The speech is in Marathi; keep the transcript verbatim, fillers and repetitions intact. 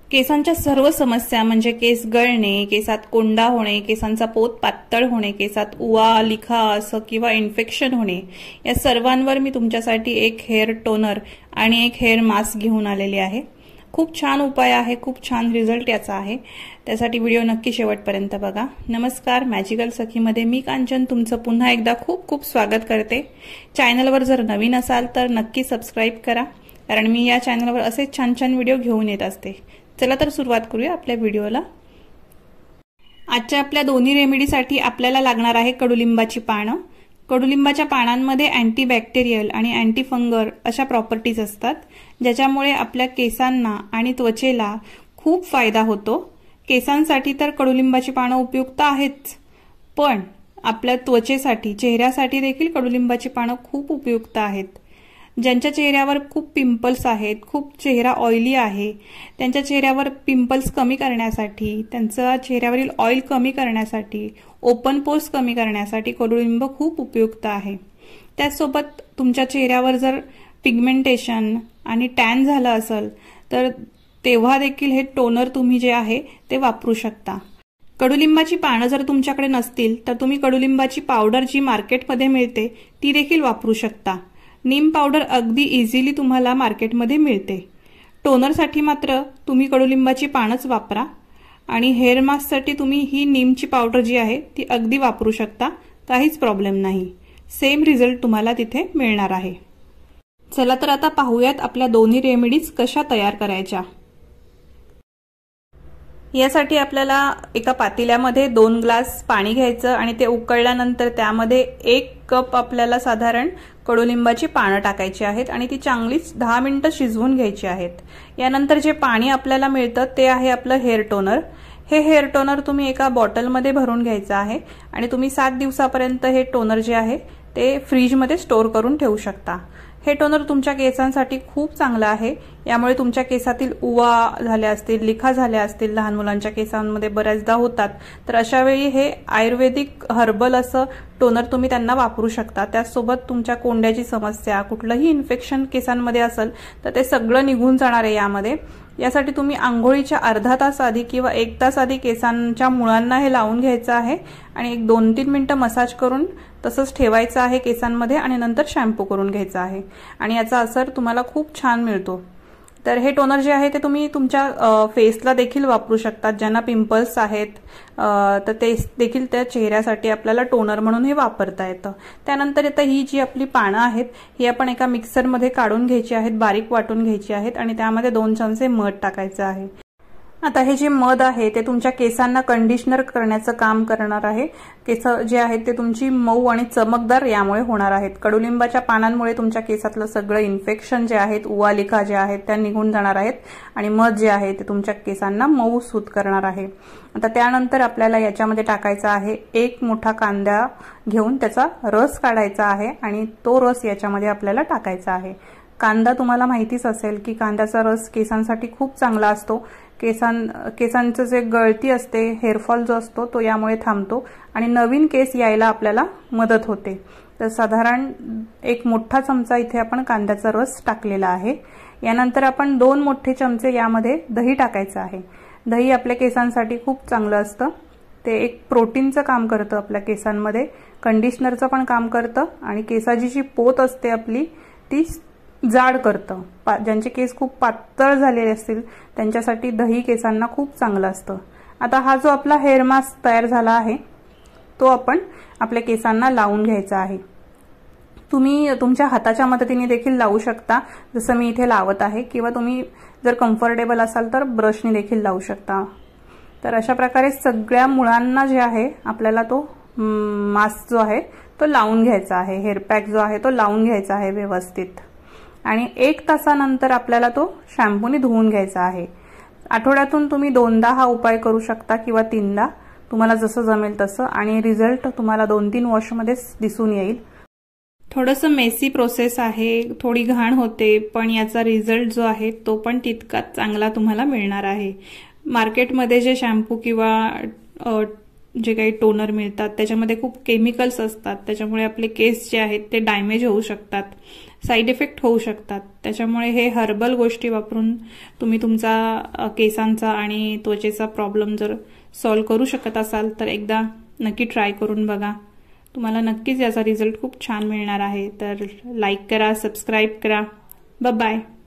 केसांच्या सर्व समस्या म्हणजे केस गळणे, केसात कोंडा होणे, केसांचा पोत पातळ होणे, केसात उवा, लिखा असं किंवा इन्फेक्शन होणे, या सर्वांवर मी तुमच्यासाठी एक हेअर टोनर आणि एक हेअर मास्क घेऊन आलेली आहे। खूप छान उपाय आहे, खूप छान रिझल्ट याचा आहे। त्यासाठी व्हिडिओ नक्की शेवटपर्यंत बघा। नमस्कार, मॅजिकल सखीमध्ये मी कांचन तुमचं पुन्हा एकदा खूप खूप स्वागत करते। चॅनलवर जर नवीन असाल तर नक्की सबस्क्राइब करा, कारण मी या चॅनलवर असे छान छान व्हिडिओ घेऊन येत असते। चला तर सुरुवात करूया आपल्या व्हिडिओला। आजच्या आपल्या दोन्ही रेमेडीसाठी आपल्याला लागणार आहे कडुलिंबाची पानं। कडुलिंबाच्या पानांमध्ये अँटीबॅक्टेरियल आणि अँटी फंगल अशा प्रॉपर्टीज असतात, ज्याच्यामुळे आपल्या केसांना आणि त्वचेला खूप फायदा होतो। केसांसाठी तर कडुलिंबाची पानं उपयुक्त आहेच, पण आपल्या त्वचेसाठी, चेहऱ्यासाठी देखील कडुलिंबाची पानं खूप उपयुक्त आहेत। ज्यांच्या चेहऱ्यावर खूप पिंपल्स आहेत, खूप चेहरा ऑइली आहे, त्यांच्या चेहऱ्यावर पिंपल्स कमी करण्यासाठी, त्यांचा चेहऱ्यावरील ऑइल कमी करण्यासाठी, ओपन पोर्स कमी करण्यासाठी कडुलिंब खूप उपयुक्त आहे। त्याचसोबत तुमच्या चेहऱ्यावर जर पिगमेंटेशन आणि टॅन झालं असेल तर तेव्हा देखील हे टोनर तुम्ही जे आहे ते वापरू शकता। कडुलिंबाची पानं जर तुमच्याकडे नसतील तर तुम्ही कडुलिंबाची पावडर जी मार्केटमध्ये मिळते ती देखील वापरू शकता। नीम पावडर अगदी इझिली तुम्हाला मार्केटमध्ये मिळते। टोनरसाठी मात्र तुम्ही कडुलिंबाची पानच वापरा, आणि हेअर मास्कसाठी तुम्ही ही नीमची पावडर जी आहे ती अगदी वापरू शकता, काहीच प्रॉब्लेम नाही। सेम रिझल्ट तुम्हाला तिथे मिळणार आहे। चला तर आता पाहूयात आपल्या दोन्ही रेमेडीज कशा तयार करायच्या। यासाठी आपल्याला एका पातेल्यामध्ये दोन ग्लास पाणी घ्यायचं आणि ते उकळल्यानंतर त्यामध्ये एक कप आपल्याला साधारण कडुलिंबाची पानं टाकायची आहेत आणि ती चांगलीच दहा मिनिटं शिजवून घ्यायची आहेत। यानंतर जे पाणी आपल्याला मिळतं ते आहे आपलं हेअर टोनर। हे हेअर टोनर तुम्ही एका बॉटलमध्ये भरून घ्यायचं आहे आणि तुम्ही सात दिवसापर्यंत हे टोनर जे आहे ते फ्रीजमध्ये स्टोर करून ठेवू शकता। हे टोनर तुमच्या केसांसाठी खूप चांगलं आहे। यामुळे तुमच्या केसातील उवा झाले असतील, लिखा झाल्या असतील, लहान मुलांच्या केसांमध्ये बऱ्याचदा होतात, तर अशा वेळी हे आयुर्वेदिक हर्बल असं टोनर तुम्ही त्यांना वापरू शकता। त्यासोबत तुमच्या कोंड्याची समस्या, कुठलंही इन्फेक्शन केसांमध्ये असेल तर ते सगळं निघून जाणार आहे यामध्ये। यासाठी तुम्ही आंघोळीच्या अर्धा तास आधी किंवा एक तास आधी केसांच्या मुळांना हे लावून घ्यायचं आहे आणि एक दोन तीन मिनिटं मसाज करून तसंच ठेवायचं आहे केसांमध्ये आणि नंतर शॅम्पू करून घ्यायचा आहे आणि याचा असर तुम्हाला खूप छान मिळतो। तर हे टोनर जे आहे ते तुम्ही तुमच्या फेसला देखील वापरू शकता। ज्यांना पिंपल्स आहेत तर ते देखील त्या चेहऱ्यासाठी आपल्याला टोनर म्हणून हे वापरता येतं। त्यानंतर आता ही जी आपली पानं आहेत ही आपण एका मिक्सरमध्ये काढून घ्यायची आहेत, बारीक वाटून घ्यायची आहेत आणि त्यामध्ये दोन चमचे मध टाकायचं आहे। आता हे जे मध आहे ते तुमच्या केसांना कंडिशनर करण्याचं काम करणार आहे। केस जे आहेत ते तुमची मऊ आणि चमकदार यामुळे होणार आहेत। कडुलिंबाच्या पानांमुळे तुमच्या केसातलं सगळं इन्फेक्शन जे आहेत, उवा लिखा जे आहेत त्या निघून जाणार आहेत आणि मध जे आहे ते तुमच्या केसांना मऊ सूत करणार आहे। आता त्यानंतर आपल्याला याच्यामध्ये टाकायचा आहे एक मोठा कांदा घेऊन त्याचा रस काढायचा आहे आणि तो रस याच्यामध्ये आपल्याला टाकायचा आहे। कांदा तुम्हाला माहितीच असेल की कांद्याचा रस केसांसाठी खूप चांगला असतो। केसां केसांचं जे गळती असते, हेअरफॉल जो असतो तो यामुळे थांबतो आणि नवीन केस यायला आपल्याला मदत होते। तर साधारण एक मोठा चमचा इथे आपण कांद्याचा रस टाकलेला आहे। यानंतर आपण दोन मोठे चमचे यामध्ये दही टाकायचं आहे। दही आपल्या केसांसाठी खूप चांगलं असतं, ते एक प्रोटीनचं काम करतं आपल्या केसांमध्ये, कंडिशनरचं पण काम करतं आणि केसाची जी पोत असते आपली ती जाड करतं। ज्यांचे केस खूप पातळ झालेले असतील त्यांच्यासाठी दही केसांना खूप चांगलं असतं। आता हा जो आपला हेअर मास्क तयार झाला आहे तो आपण आपल्या केसांना लावून घ्यायचा आहे। तुम्ही तुमच्या हाताच्या मदतीने देखील लावू शकता, जसं मी इथे लावत आहे, किंवा तुम्ही जर कम्फर्टेबल असाल तर ब्रशने देखील लावू शकता। तर अशा प्रकारे सगळ्या मुळांना जे आहे आपल्याला तो मास्क जो आहे तो लावून घ्यायचा आहे। हेअर पॅक जो आहे तो लावून घ्यायचा आहे व्यवस्थित आणि एक तासानंतर आपल्याला तो शॅम्पूने धुवून घ्यायचा आहे। आठवड्यातून तुम्ही दोनदा हा उपाय करू शकता किंवा तीनदा, तुम्हाला जसं जमेल तसं, आणि रिझल्ट तुम्हाला दोन तीन वॉशमध्ये दिसून येईल। थोडंसं मेसी प्रोसेस आहे, थोडी घाण होते, पण याचा रिझल्ट जो आहे तो पण तितकाच चांगला तुम्हाला मिळणार आहे। मार्केटमध्ये जे शॅम्पू किंवा जे काही टोनर मिळतात त्याच्यामध्ये खूप केमिकल्स असतात, त्याच्यामुळे आपले केस जे आहेत ते डॅमेज होऊ शकतात। साईड इफेक्ट होऊ शकतात. त्याच्यामुळे हे हर्बल गोष्टी वापरून तुम्ही तुमचा केसांचा आणि त्वचेचा प्रॉब्लेम जर सॉल्व्ह करू शकत असाल तर एकदा नक्की ट्राय करून बघा. तुम्हाला नक्कीच याचा रिझल्ट खूप छान मिळणार आहे. तर लाईक करा, सबस्क्राईब करा. Bye bye.